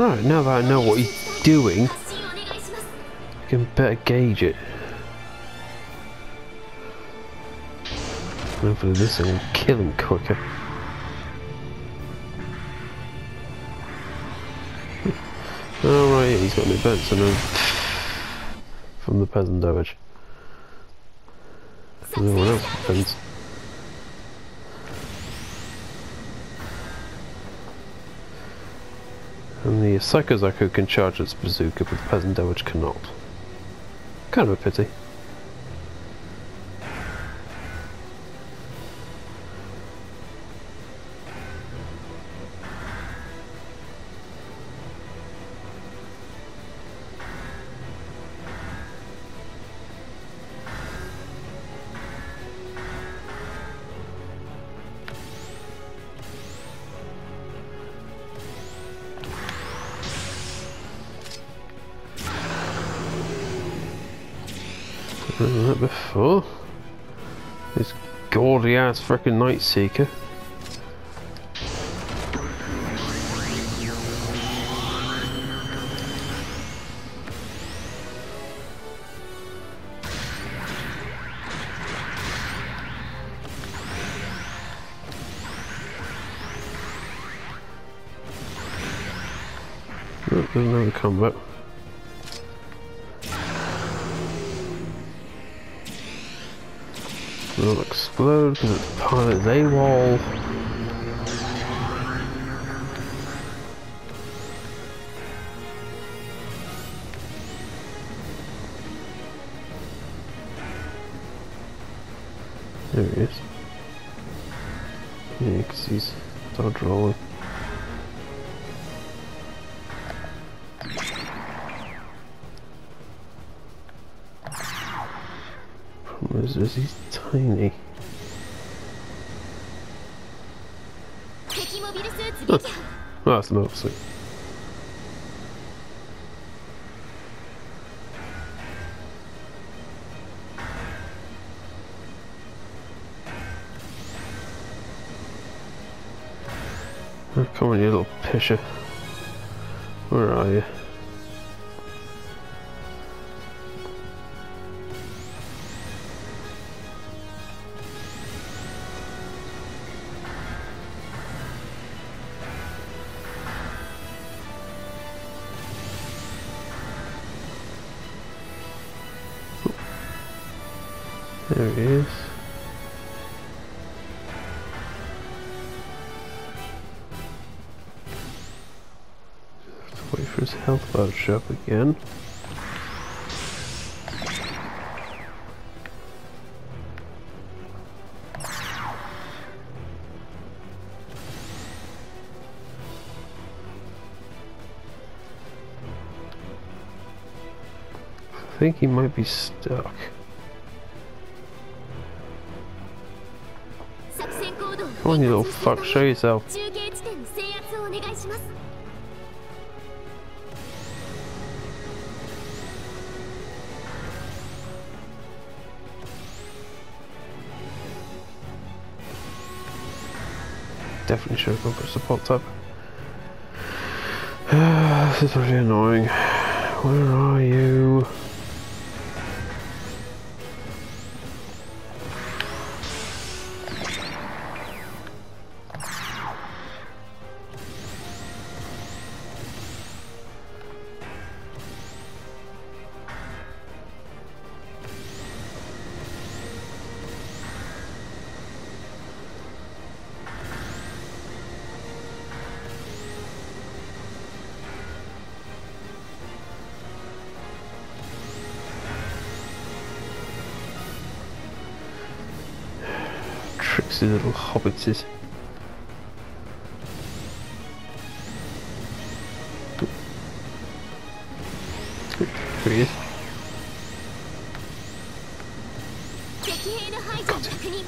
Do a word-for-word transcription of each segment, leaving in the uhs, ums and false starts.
Right, now that I know what he's doing, I can better gauge it. Hopefully this thing will kill him quicker. Oh right, he's got an advance on him from the peasant damage. Everyone else defends. And the Psychozaku can charge its bazooka, but the peasant damage cannot. Kind of a pity. Done that before. This gaudy ass frickin' Night Seeker. Oh, there's another combat. Will explode because its pilot's AWOL. There he is. Yeah, because he's dodge rolling. Problem is, is he's tiny. Huh. Well, that's not sweet. Oh, come on, you little pisher. Where are you? There he is. Just have to wait for his health bar to show up again. I think he might be stuck. Come on, you little fuck, show yourself. Definitely should have gone for support tab. This is really annoying. Where are you? Tricksy little hobbitses. Here he is. Got it.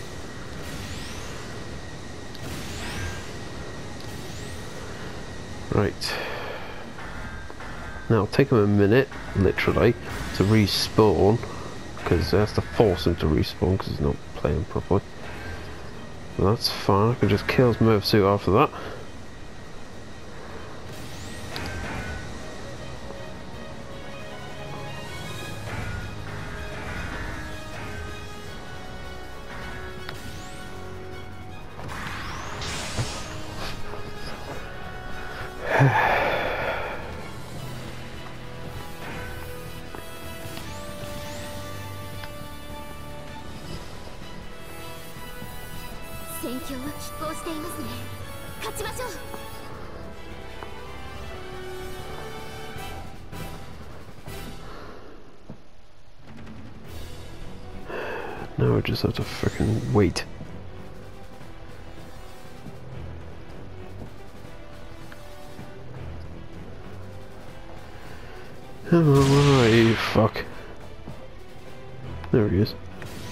Right. Now it'll take him a minute, literally, to respawn, because it has to force him to respawn because he's not playing properly. But that's fine, I can just kill his Merv suit after that. 行していますね。勝ちましょう。 Now I just have to freaking wait. Oh, where are you? Fuck. There he is.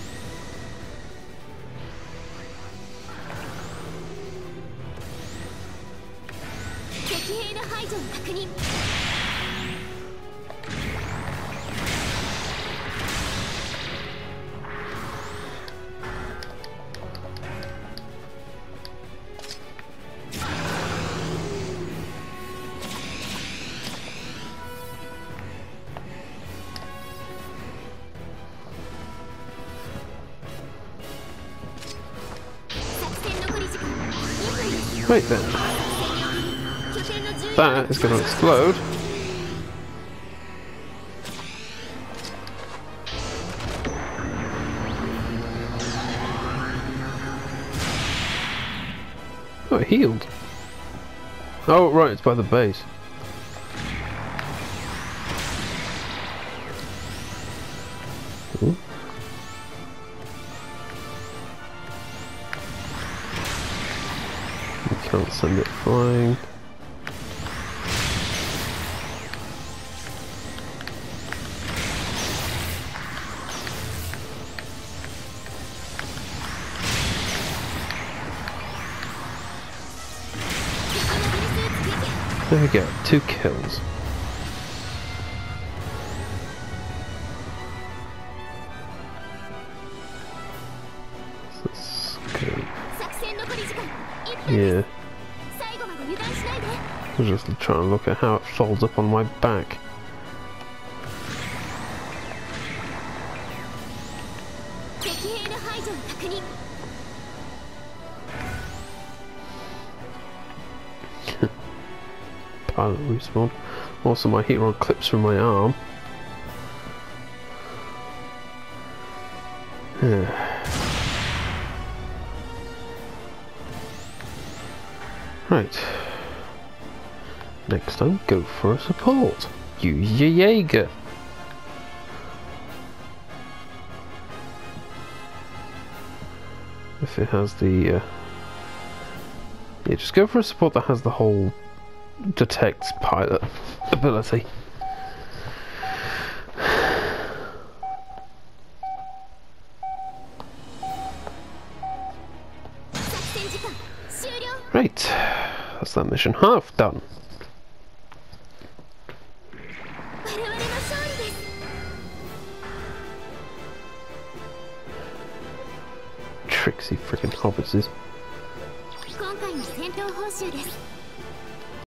Wait then. That is going to explode. Oh, it healed. Oh, right, it's by the base. Ooh. Can't send it flying. There we go, two kills. Let's escape. Yeah. I'm just trying to look at how it folds up on my back. Pilot respawn. Also, my Heatron clips from my arm. Right. Next time, go for a support. Use your Jaeger. If it has the, uh, yeah, just go for a support that has the whole detect pilot ability. Right, that's that mission half done. Tricksy freaking hobbitses.